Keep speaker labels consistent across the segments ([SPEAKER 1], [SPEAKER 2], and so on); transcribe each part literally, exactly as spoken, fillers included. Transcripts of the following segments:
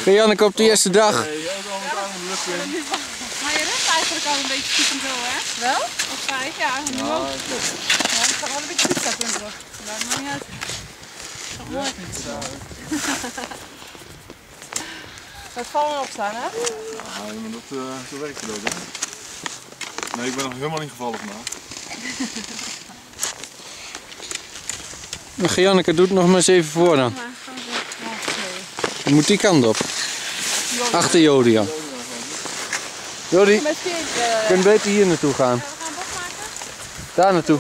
[SPEAKER 1] Janneke op de eerste dag.
[SPEAKER 2] Nee, jij ook al met aan de lucht in.
[SPEAKER 3] Maar je rent eigenlijk al een beetje stiekem zo, hè? Wel? Of vijf, ja. Nu
[SPEAKER 2] Ja,
[SPEAKER 3] ook.
[SPEAKER 2] klopt.
[SPEAKER 3] Ja, het gaat wel een beetje fietsen in de lucht. Dat maakt niet uit. Dat is mooi. Het vallen en opstaan, hè?
[SPEAKER 2] Ja, maar dat, uh, zo werkt het ook, hè? Nee, ik ben nog helemaal niet gevallen vandaag.
[SPEAKER 1] Janneke, doe het nog maar eens even voor dan. Je moet die kant op. Achter Jody aan. Jody, je kunt beter hier naartoe gaan.
[SPEAKER 3] We gaan een bocht maken.
[SPEAKER 1] Daar naartoe.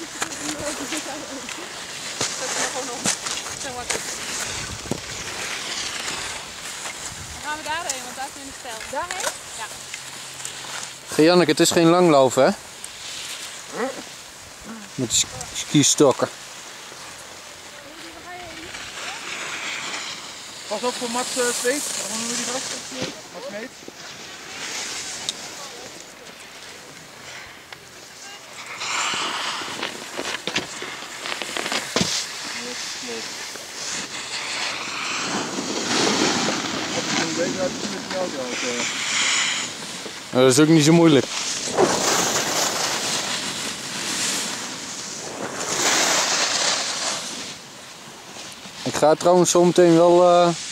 [SPEAKER 3] Zo makkelijk. Dan gaan we daarheen, want daar is in de stijl. Daarheen? Ja.
[SPEAKER 1] Janneke, het is geen langloop, hè? Met de skistokken.
[SPEAKER 2] Pas op voor Mats uh, Zweet. Waarom noemen we die vast? Mats Zweet. Deze uit de met de auto uit.
[SPEAKER 1] Nou, dat is ook niet zo moeilijk. Ik ga trouwens zo meteen wel uh,